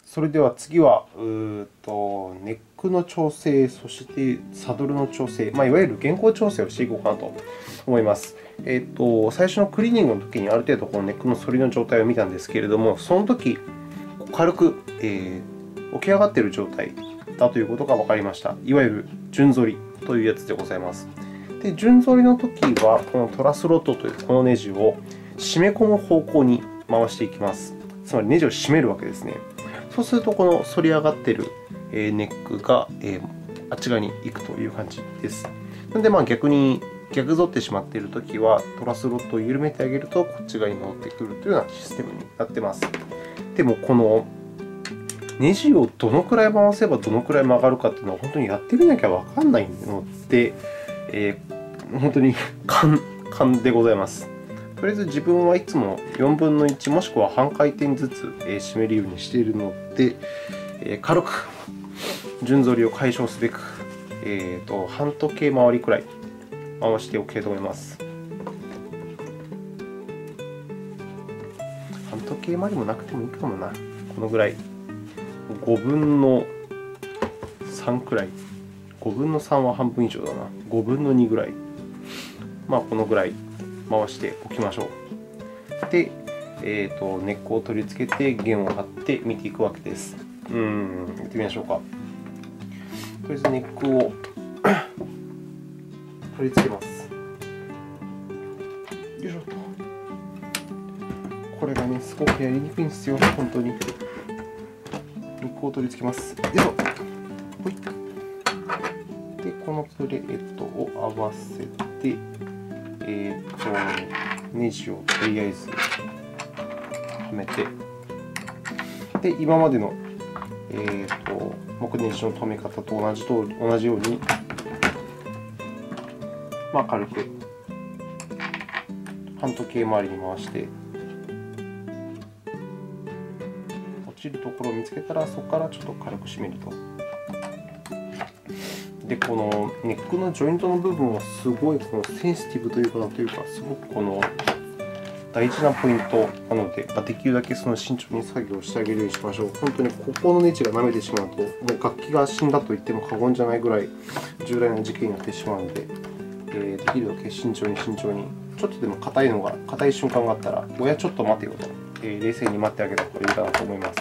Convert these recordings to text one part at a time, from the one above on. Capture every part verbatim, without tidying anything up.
それでは次は、うーとネックの調整、そしてサドルの調整、まあ、いわゆる原稿調整をしていこうかなと思います。えーと、最初のクリーニングのときにある程度このネックの反りの状態を見たんですけれども、そのとき軽く、えー、起き上がっている状態だということが分かりました。いわゆる順反りというやつでございます。で、順反りのときは、このトラスロットというこのネジを締め込む方向に回していきます。つまりネジを締めるわけですね。そうすると、この反り上がっているネックがあっち側に行くという感じです。なので、まあ、逆に逆反ってしまっているときは、トラスロットを緩めてあげると、こっち側に戻ってくるというようなシステムになっています。でも、このネジをどのくらい回せばどのくらい曲がるかというのは、本当にやってみなきゃわからないので、えー、本当に勘、勘でございます。とりあえず自分はいつもよんぶんのいちもしくは半回転ずつ締めるようにしているので、軽く順反りを解消すべく、えー、と半時計回りくらい回しておきたいと思います。半時計回りもなくてもいいかもな。このぐらい。ごぶんのさんくらい。ごぶんのさんは半分以上だな。ごぶんのにぐらい。まあ、このぐらい回しておきましょう。で、えー、とネックを取り付けて弦を張って見ていくわけです。うーん、やってみましょうか。とりあえずネックを取り付けます。よいしょと。これがね、すごくやりにくいんですよ、本当に。ネックを取り付けます。よいしょ。ほい。で、このプレートを合わせて、えー、とネジをとりあえずはめて、で今までの、えー、と木ネジの留め方と同じと同じように、まあ、軽く半時計回りに回して、落ちるところを見つけたら、そこからちょっと軽く締めると。で、このネックのジョイントの部分はすごいこのセンシティブというか、というか、すごくこの大事なポイントなので、できるだけその慎重に作業してあげるようにしましょう。本当にここのネジが舐めてしまうと、もう楽器が死んだと言っても過言じゃないぐらい重大な事件になってしまうので、えー、できるだけ慎重に慎重に、ちょっとでも硬いのが、硬い瞬間があったら、おや、ちょっと待てよと、えー、冷静に待ってあげた方がいいかなと思います。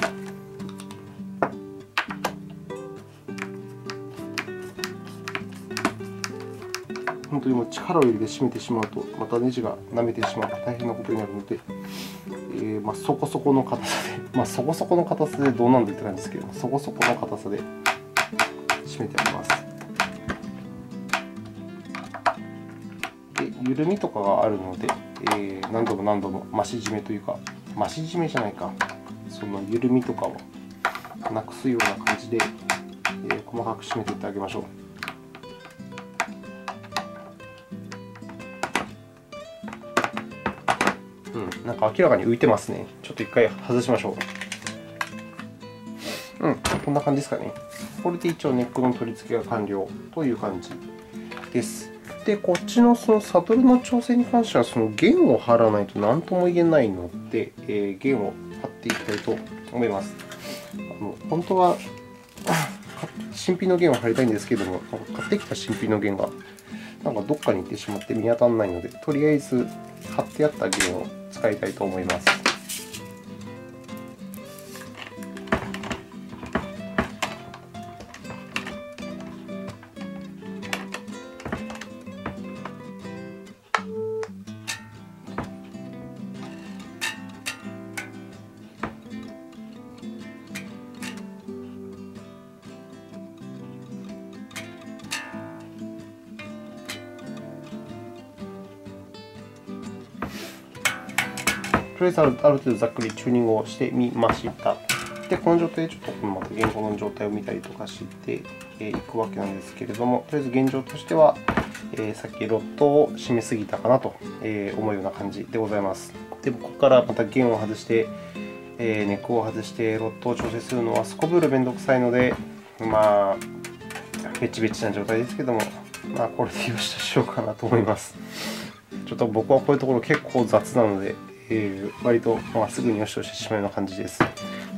本当にもう力を入れて締めてしまうと、またネジが舐めてしまって大変なことになるので、えーまあ、そこそこの硬さで、まあ、そこそこの硬さでどうなんだって感じですけど、そこそこの硬さで締めてあげます。で、緩みとかがあるので、えー、何度も何度も増し締めというか、増し締めじゃないか、その緩みとかをなくすような感じで、えー、細かく締めていってあげましょう。うん、なんか明らかに浮いてますね。ちょっと一回外しましょう。うん、こんな感じですかね。これで一応ネックの取り付けが完了という感じです。で、こっちのそのサドルの調整に関しては、その弦を張らないと何とも言えないので、えー、弦を張っていきたいと思います。あの本当は新品の弦を張りたいんですけども、買ってきた新品の弦がなんかどっかに行ってしまって見当たらないので、とりあえず貼ってあった弦を使いたいと思います。とりあえずある程度ざっくりチューニングをしてみました。で、この状態でちょっとまた原稿の状態を見たりとかしていくわけなんですけれども、とりあえず現状としては、えー、さっきロッドを締めすぎたかなと思うような感じでございます。で、ここからまた弦を外して、えー、ネックを外して、ロッドを調整するのはすこぶるめんどくさいので、まあ、ベチベチな状態ですけども、まあ、これでよしとしようかなと思います。ちょっと僕はこういうところ結構雑なので、えー、割とまあすぐによしとしてしまうような感じです。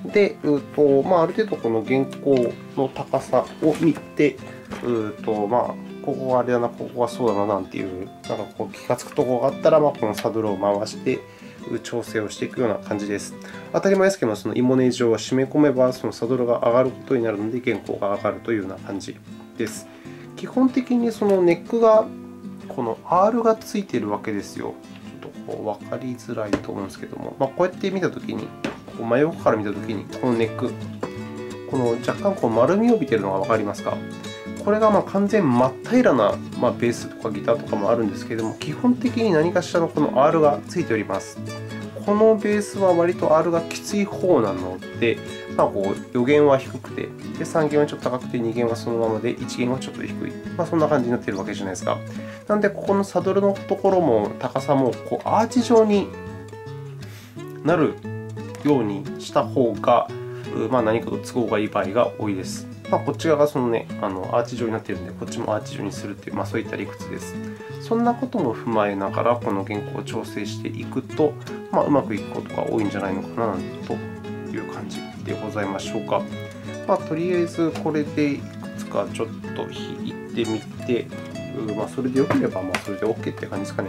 で、うとまあ、ある程度この原稿の高さを見て、うとまあ、ここがあれだな、ここがそうだななんていう、なんかこう気がつくところがあったら、まあ、このサドルを回して調整をしていくような感じです。当たり前ですけども、そのイモネージを締め込めば、そのサドルが上がることになるので、原稿が上がるというような感じです。基本的にそのネックが、この アール がついているわけですよ。ちょっとこう分かりづらいと思うんですけども、まあ、こうやって見たときに、こう真横から見たときに、このネック、この若干こう丸みを帯びているのが分かりますか？これがまあ完全真っ平らなまあベースとかギターとかもあるんですけれども、基本的に何かしらのこの アール がついております。このベースは割と アール がきつい方なので、まあ、こうよ弦は低くて、でさん弦はちょっと高くて、に弦はそのままで、いち弦はちょっと低い、まあ、そんな感じになっているわけじゃないですか。なので、ここのサドルのところも高さもこうアーチ状になるようにした方が、まあ、何かと都合がいい場合が多いです。まあ、こっち側がその、ね、あのアーチ状になっているので、こっちもアーチ状にするという、まあ、そういった理屈です。そんなことも踏まえながら、この原稿を調整していくと、まあ、うまくいくことが多いんじゃないのかなという感じでございましょうか。まあ、とりあえず、これでいくつかちょっと弾いてみて、まあ、それでよければ、まあ、それで OK って感じですかね。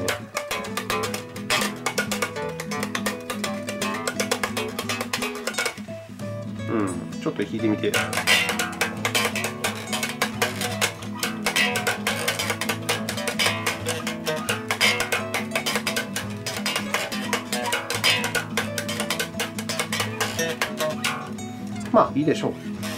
うん、ちょっと弾いてみて。まあ、いいでしょう。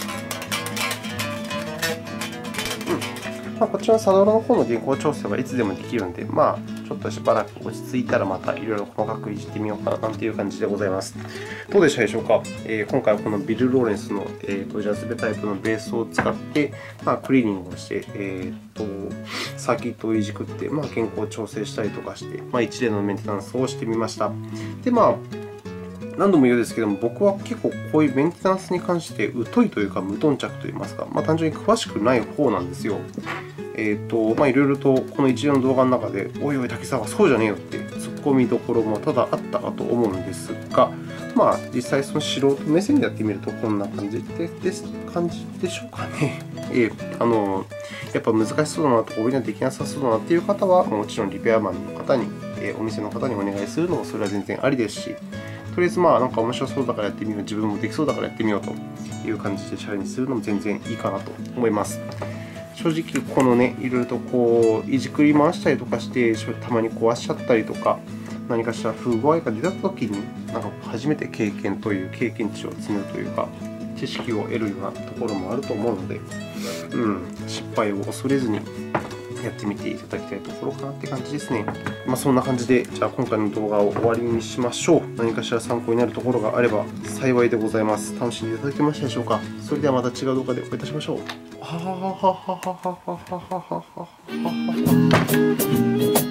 うんまあ、こっちのサドルの方の原稿調整はいつでもできるので、まあ、ちょっとしばらく落ち着いたらまたいろいろ細かくいじってみようかななんていう感じでございます。どうでしたでしょうか。えー、今回はこのビル・ローレンスの、えー、とジャズベタイプのベースを使って、まあ、クリーニングをして、えー、とサーキットをいじくって、まあ、原稿を調整したりとかして、まあ、一連のメンテナンスをしてみました。で、まあ何度も言うんですけども、僕は結構こういうメンテナンスに関して疎いというか無頓着といいますか、まあ、単純に詳しくない方なんですよ。えーとまあ、いろいろとこの一連の動画の中で、おいおい、滝沢、そうじゃねえよってツッコミどころも多々あったかと思うんですが、まあ、実際、その素人目線でやってみると、こんな感じでです感じでしょうかね。えー、あのやっぱ難しそうだなとか、俺にはできなさそうだなという方は、もちろんリペアマンの方に、えー、お店の方にお願いするのもそれは全然ありですし、とりあえず、まあ、なんか面白そうだからやってみよう、自分もできそうだからやってみようという感じでチャレンジするのも全然いいかなと思います。正直、このね、いろいろとこういじくり回したりとかして、たまに壊しちゃったりとか、何かしら不具合が出たときに、なんか初めて経験という経験値を積むというか、知識を得るようなところもあると思うので、うん、失敗を恐れずにやってみていただきたいところかなって感じですね。まあ、そんな感じで、じゃあ今回の動画を終わりにしましょう。何かしら参考になるところがあれば幸いでございます。楽しんでいただけましたでしょうか。それではまた違う動画でお会いいたしましょう。ははははははははははははは。